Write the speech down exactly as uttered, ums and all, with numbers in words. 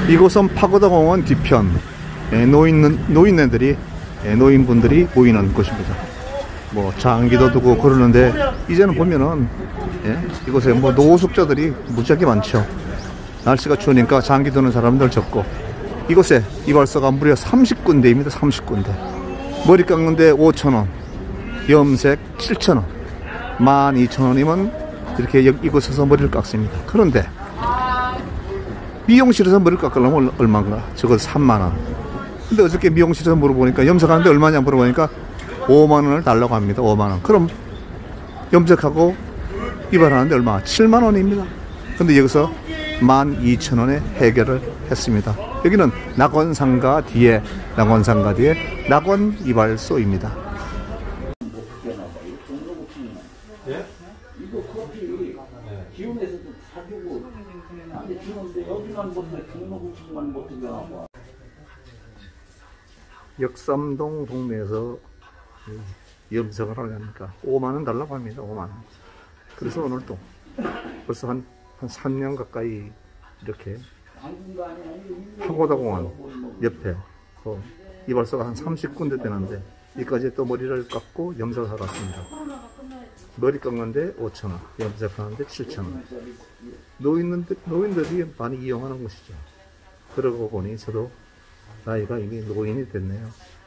이곳은 파고다공원 뒤편, 예, 노인, 노인네들이, 예, 노인분들이 모이는 곳입니다. 뭐 장기도 두고 그러는데 이제는 보면은, 예, 이곳에 뭐 노숙자들이 무지하게 많죠. 날씨가 추우니까 장기 두는 사람들 적고, 이곳에 이발소가 무려 삼십 군데입니다. 삼십 군데. 머리 깎는데 오천 원, 염색 칠천 원, 만 이천 원이면 이렇게 이곳에서 머리를 깎습니다. 그런데 미용실에서 머리를 깎으려면 얼마인가? 저거 삼만 원. 근데 어저께 미용실에서 물어보니까, 염색하는데 얼마냐 물어보니까 오만 원을 달라고 합니다. 오만 원. 그럼 염색하고 이발하는데 얼마? 칠만 원입니다. 근데 여기서 만 이천 원에 해결을 했습니다. 여기는 낙원상가 뒤에, 낙원상가 뒤에 낙원 이발소입니다. 예? 이거 커피 기운에서도 사주고 나한테 주는데 여기만 못해 경로국만 못해 나와. 역삼동 동네에서 염색을 하려니까 오만 원 달라고 합니다. 오만 원. 그래서 오늘 또 벌써 한, 한 삼 년 가까이 이렇게 파고다공원 옆에 그 이발소가 한 삼십 군데 되는데 여기까지 또 머리를 깎고 염색을 하러 왔습니다. 머리 깎는데 오천 원, 염색하는데 칠천 원. 노인들, 노인들이 많이 이용하는 곳이죠. 그러고 보니 저도 나이가 이미 노인이 됐네요.